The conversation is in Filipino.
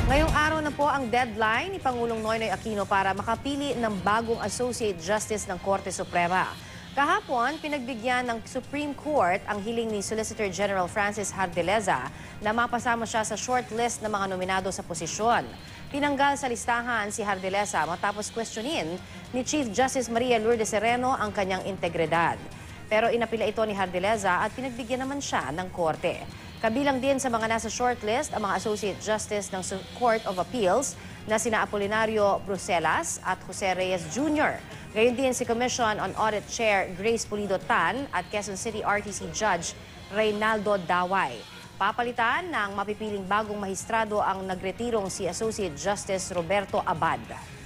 Ngayong araw na po ang deadline ni Pangulong Noynoy Aquino para makapili ng bagong Associate Justice ng Korte Suprema. Kahapon, pinagbigyan ng Supreme Court ang hiling ni Solicitor General Francis Hardileza na mapasama siya sa shortlist ng mga nominado sa posisyon. Tinanggal sa listahan si Hardileza matapos questionin ni Chief Justice Maria Lourdes Sereno ang kanyang integridad. Pero inapila ito ni Hardileza at pinagbigyan naman siya ng korte. Kabilang din sa mga nasa shortlist ang mga Associate Justice ng Court of Appeals na sina Apolinario Bruselas at Jose Reyes Jr. Gayon din si Commission on Audit Chair Grace Pulido Tan at Quezon City RTC Judge Reynaldo Daway. Papalitan ng mapipiling bagong mahistrado ang nagretirong si Associate Justice Roberto Abad.